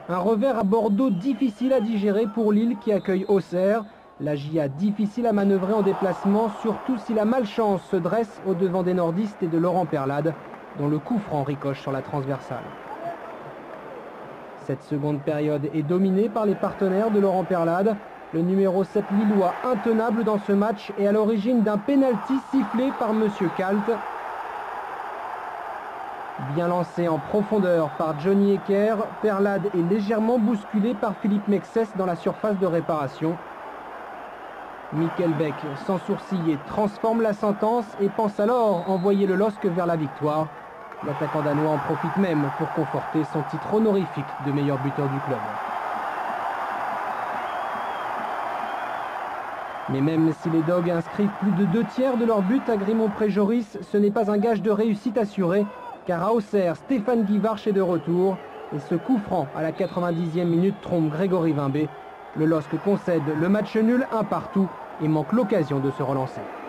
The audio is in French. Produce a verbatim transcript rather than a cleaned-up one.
Un revers à Bordeaux difficile à digérer pour Lille qui accueille Auxerre. La J A difficile à manœuvrer en déplacement, surtout si la malchance se dresse au devant des nordistes et de Laurent Perlade, dont le coup franc ricoche sur la transversale. Cette seconde période est dominée par les partenaires de Laurent Perlade. Le numéro sept lillois, intenable dans ce match, est à l'origine d'un pénalty sifflé par Monsieur Kalt. Bien lancé en profondeur par Johnny Hecker, Perlade est légèrement bousculé par Philippe Mexès dans la surface de réparation. Mickelbeck, sans sourciller, transforme la sentence et pense alors envoyer le L O S C vers la victoire. L'attaquant danois en profite même pour conforter son titre honorifique de meilleur buteur du club. Mais même si les Dogs inscrivent plus de deux tiers de leur but à Grimont-Pré-Joris, ce n'est pas un gage de réussite assuré, car à Auxerre, Stéphane Guivarch est de retour, et ce coup franc à la quatre-vingt-dixième minute trompe Grégory Vimbé. Le L O S C concède le match nul un partout et manque l'occasion de se relancer.